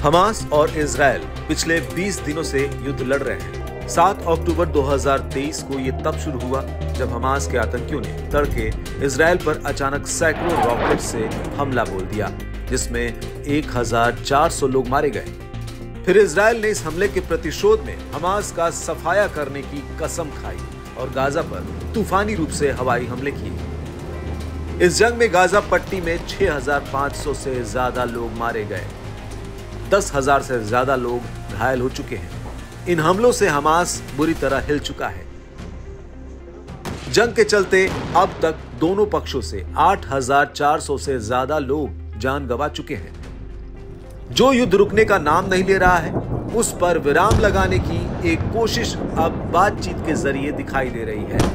Hamas और Israel पिछले 20 दिनों से युद्ध लड़ रहे हैं। 7 अक्टूबर 2023 को ये तब शुरू हुआ जब हमास के आतंकियों ने तड़के इजराइल पर अचानक सैकड़ों रॉकेट से हमला बोल दिया, जिसमें 1400 लोग मारे गए। फिर इजराइल ने इस हमले के प्रतिशोध में हमास का सफाया करने की कसम खाई और गाजा पर तूफानी रूप से हवाई हमले किए। इस जंग में गाजा पट्टी में 6500 से ज्यादा लोग मारे गए, 10,000 से ज्यादा लोग घायल हो चुके हैं। इन हमलों से हमास बुरी तरह हिल चुका है। जंग के चलते अब तक दोनों पक्षों से 8,400 से ज्यादा लोग जान गंवा चुके हैं। जो युद्ध रुकने का नाम नहीं ले रहा है, उस पर विराम लगाने की एक कोशिश अब बातचीत के जरिए दिखाई दे रही है।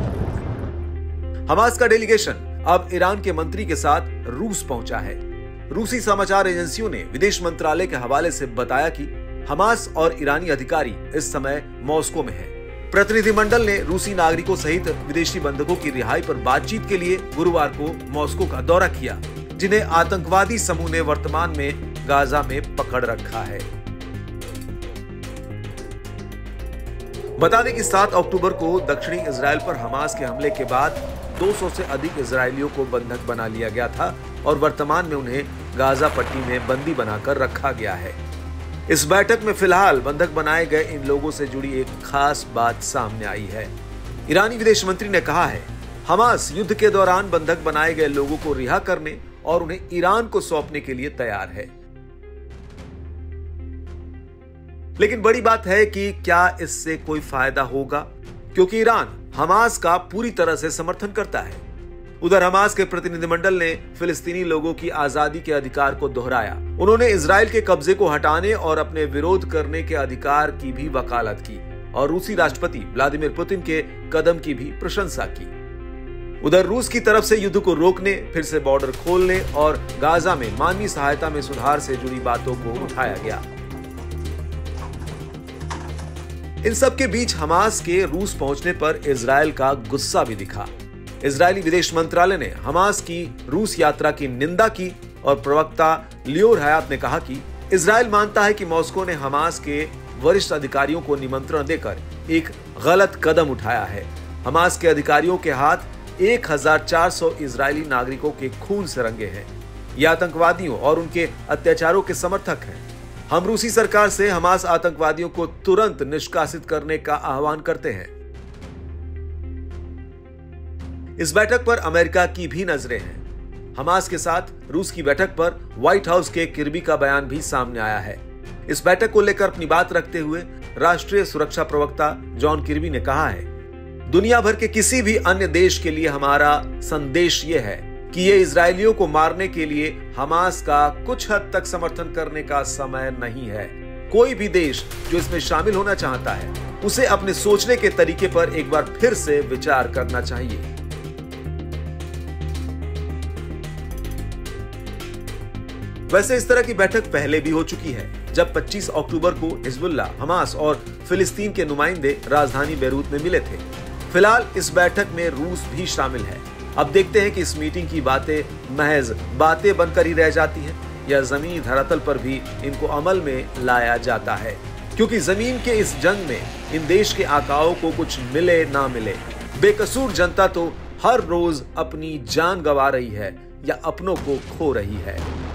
हमास का डेलीगेशन अब ईरान के मंत्री के साथ रूस पहुंचा है। रूसी समाचार एजेंसियों ने विदेश मंत्रालय के हवाले से बताया कि हमास और ईरानी अधिकारी इस समय मॉस्को में हैं। प्रतिनिधिमंडल ने रूसी नागरिकों सहित विदेशी बंधकों की रिहाई पर बातचीत के लिए गुरुवार को मॉस्को का दौरा किया, जिन्हें आतंकवादी समूह ने वर्तमान में गाजा में पकड़ रखा है। बता दें कि 7 अक्टूबर को दक्षिणी इजराइल पर हमास के हमले के बाद 200 से अधिक इजरायलियों को बंधक बना लिया गया था और वर्तमान में उन्हें गाजा पट्टी में बंदी बनाकर रखा गया है। इस बैठक में फिलहाल बंधक बनाए गए इन लोगों से जुड़ी एक खास बात सामने आई है। ईरानी विदेश मंत्री ने कहा है, हमास युद्ध के दौरान बंधक बनाए गए लोगों को रिहा करने और उन्हें ईरान को सौंपने के लिए तैयार है। लेकिन बड़ी बात है कि क्या इससे कोई फायदा होगा, क्योंकि ईरान हमास का पूरी तरह से समर्थन करता है। उधर हमास के प्रतिनिधिमंडल ने फिलिस्तीनी लोगों की आजादी के अधिकार को दोहराया। उन्होंने इजराइल के कब्जे को हटाने और अपने विरोध करने के अधिकार की भी वकालत की और रूसी राष्ट्रपति व्लादिमीर पुतिन के कदम की भी प्रशंसा की। उधर रूस की तरफ से युद्ध को रोकने, फिर से बॉर्डर खोलने और गाजा में मानवीय सहायता में सुधार से जुड़ी बातों को उठाया गया। इन सब के बीच हमास के रूस पहुंचने पर इजराइल का गुस्सा भी दिखा। इजरायली विदेश मंत्रालय ने हमास की रूस यात्रा की निंदा की और प्रवक्ता लियोर हयात ने कहा कि इजराइल मानता है कि मॉस्को ने हमास के वरिष्ठ अधिकारियों को निमंत्रण देकर एक गलत कदम उठाया है। हमास के अधिकारियों के हाथ 1400 इजरायली नागरिकों के खून से रंगे हैं। ये आतंकवादियों और उनके अत्याचारों के समर्थक हैं। हम रूसी सरकार से हमास आतंकवादियों को तुरंत निष्कासित करने का आह्वान करते हैं। इस बैठक पर अमेरिका की भी नजरें हैं। हमास के साथ रूस की बैठक पर व्हाइट हाउस के किर्बी का बयान भी सामने आया है। इस बैठक को लेकर अपनी बात रखते हुए राष्ट्रीय सुरक्षा प्रवक्ता जॉन किर्बी ने कहा है, दुनिया भर के किसी भी अन्य देश के लिए हमारा संदेश ये है कि ये इजरायलियों को मारने के लिए हमास का कुछ हद तक समर्थन करने का समय नहीं है। कोई भी देश जो इसमें शामिल होना चाहता है, उसे अपने सोचने के तरीके पर एक बार फिर से विचार करना चाहिए। वैसे इस तरह की बैठक पहले भी हो चुकी है, जब 25 अक्टूबर को हिजबुल्लाह, हमास और फिलिस्तीन के नुमाइंदे राजधानी बेरूत में मिले थे। फिलहाल इस बैठक में रूस भी शामिल है। अब देखते हैं कि इस मीटिंग की बातें महज बातें बनकर ही रह जाती हैं या जमीनी धरातल पर भी इनको अमल में लाया जाता है, क्योंकि जमीन के इस जंग में इन देश के आकाओं को कुछ मिले ना मिले, बेकसूर जनता तो हर रोज अपनी जान गंवा रही है या अपनों को खो रही है।